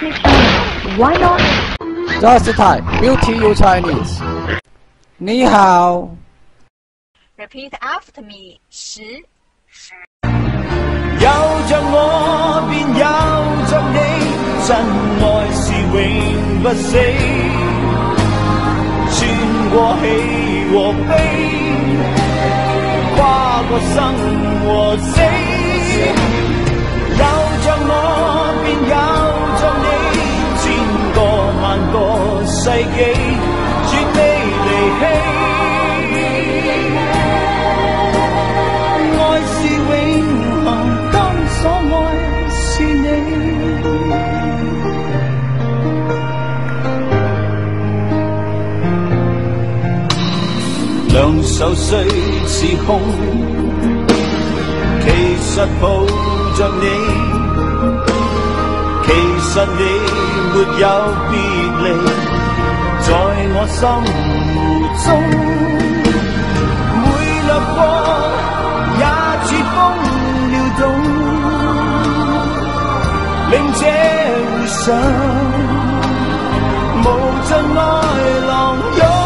me Chinese. Why not? Just Thai, beauty you Chinese. 你好。 Repeat after me. 10. 有着我便有着你，真愛是永不死，穿過喜和悲，跨過生和死。有着我便有着你，千個萬個世紀，絕未離棄。愛是永恆，當所愛是你。兩手雖是空，其實抱着你，其實你沒有別離，在我心中，每掠過也似風撩動，令這回想無盡愛浪湧。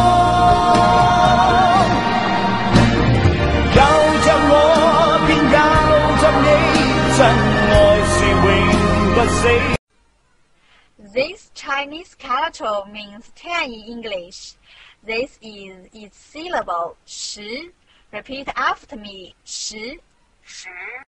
This Chinese character means 10 in English. This is its syllable 10. Repeat after me. 10.